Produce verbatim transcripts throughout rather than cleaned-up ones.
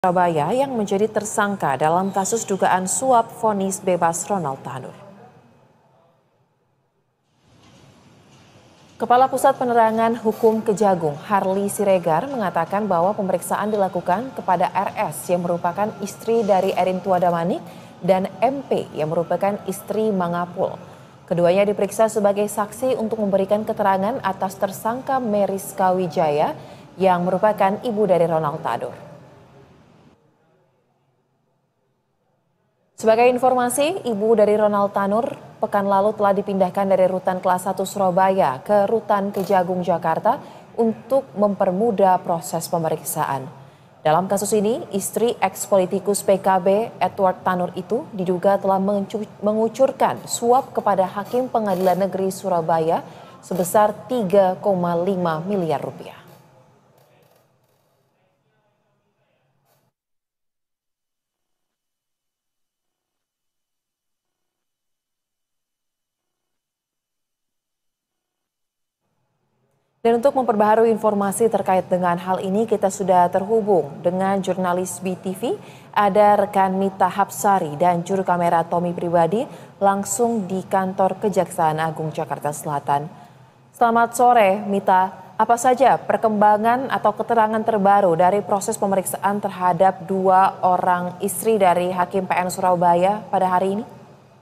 Surabaya yang menjadi tersangka dalam kasus dugaan suap vonis bebas Ronald Tanur. Kepala Pusat Penerangan Hukum Kejagung, Harli Siregar, mengatakan bahwa pemeriksaan dilakukan kepada R S yang merupakan istri dari Erin Tuadamanik dan M P yang merupakan istri Mangapul. Keduanya diperiksa sebagai saksi untuk memberikan keterangan atas tersangka Meris Kawijaya yang merupakan ibu dari Ronald Tanur. Sebagai informasi, ibu dari Ronald Tanur pekan lalu telah dipindahkan dari Rutan Kelas satu Surabaya ke Rutan Kejagung Jakarta untuk mempermudah proses pemeriksaan. Dalam kasus ini, istri eks-politikus P K B Edward Tanur itu diduga telah mengucurkan suap kepada Hakim Pengadilan Negeri Surabaya sebesar tiga koma lima miliar rupiah. Dan untuk memperbaharui informasi terkait dengan hal ini, kita sudah terhubung dengan jurnalis B T V, ada rekan Mita Hapsari dan juru kamera Tommy Pribadi langsung di kantor Kejaksaan Agung Jakarta Selatan. Selamat sore Mita, apa saja perkembangan atau keterangan terbaru dari proses pemeriksaan terhadap dua orang istri dari Hakim P N Surabaya pada hari ini?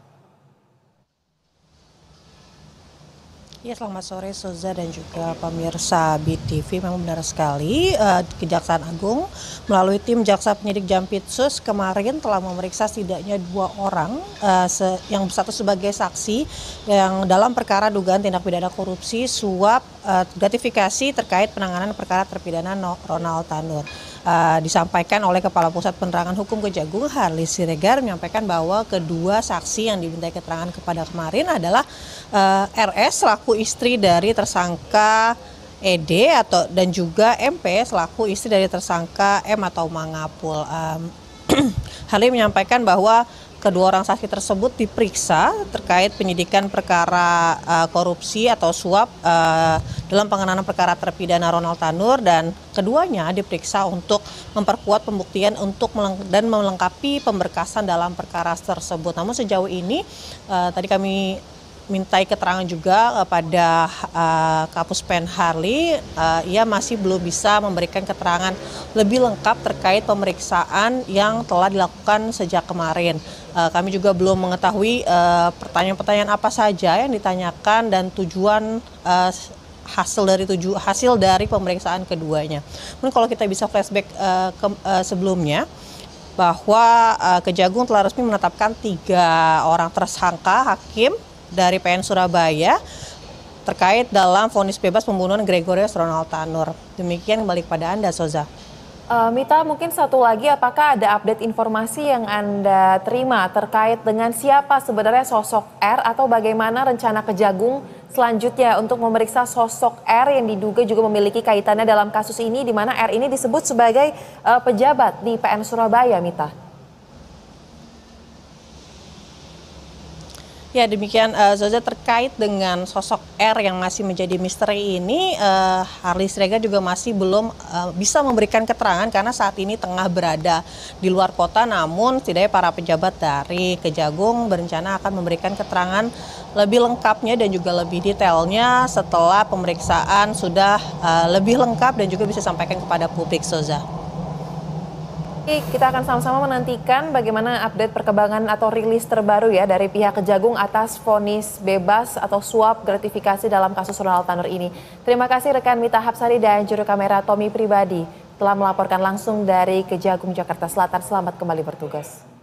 Ya, selamat sore Soza dan juga pemirsa B T V. Memang benar sekali, uh, Kejaksaan Agung melalui tim Jaksa Penyidik Jampitsus kemarin telah memeriksa setidaknya dua orang uh, se yang berstatus sebagai saksi yang dalam perkara dugaan tindak pidana korupsi suap uh, gratifikasi terkait penanganan perkara terpidana Ronald Tanur. Uh, disampaikan oleh Kepala Pusat Penerangan Hukum Kejagung, Harli Siregar, menyampaikan bahwa kedua saksi yang dimintai keterangan kepada kemarin adalah uh, R S selaku istri dari tersangka E D atau dan juga M P selaku istri dari tersangka M atau Mangapul. Um, Harli menyampaikan bahwa kedua orang saksi tersebut diperiksa terkait penyidikan perkara uh, korupsi atau suap uh, dalam penanganan perkara terpidana Ronald Tanur, dan keduanya diperiksa untuk memperkuat pembuktian untuk meleng dan melengkapi pemberkasan dalam perkara tersebut. Namun sejauh ini uh, tadi kami mintai keterangan juga pada uh, Kapus Pen Harli, uh, ia masih belum bisa memberikan keterangan lebih lengkap terkait pemeriksaan yang telah dilakukan sejak kemarin. Uh, kami juga belum mengetahui pertanyaan-pertanyaan uh, apa saja yang ditanyakan dan tujuan uh, hasil dari tuju hasil dari pemeriksaan keduanya. Mungkin kalau kita bisa flashback uh, ke, uh, sebelumnya, bahwa uh, Kejagung telah resmi menetapkan tiga orang tersangka hakim dari P N Surabaya terkait dalam vonis bebas pembunuhan Gregorius Ronald Tanur. Demikian, kembali kepada Anda, Soza. Uh, Mita, mungkin satu lagi, apakah ada update informasi yang Anda terima terkait dengan siapa sebenarnya sosok R atau bagaimana rencana Kejagung selanjutnya untuk memeriksa sosok R yang diduga juga memiliki kaitannya dalam kasus ini, di mana R ini disebut sebagai uh, pejabat di P N Surabaya, Mita? Ya, demikian uh, Zoza, terkait dengan sosok R yang masih menjadi misteri ini, uh, Harli Siregar juga masih belum uh, bisa memberikan keterangan karena saat ini tengah berada di luar kota. Namun setidaknya para pejabat dari Kejagung berencana akan memberikan keterangan lebih lengkapnya dan juga lebih detailnya setelah pemeriksaan sudah uh, lebih lengkap dan juga bisa disampaikan kepada publik, Zoza. Kita akan sama-sama menantikan bagaimana update perkembangan atau rilis terbaru ya dari pihak Kejagung atas vonis bebas atau suap gratifikasi dalam kasus Ronald Tanur ini. Terima kasih rekan Mita Hapsari dan juru kamera Tommy Pribadi telah melaporkan langsung dari Kejagung Jakarta Selatan. Selamat kembali bertugas.